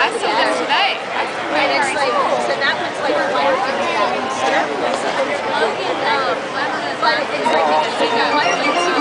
I saw that today. And it's like, so that one's like fire and stuff. But it's like, it's like fire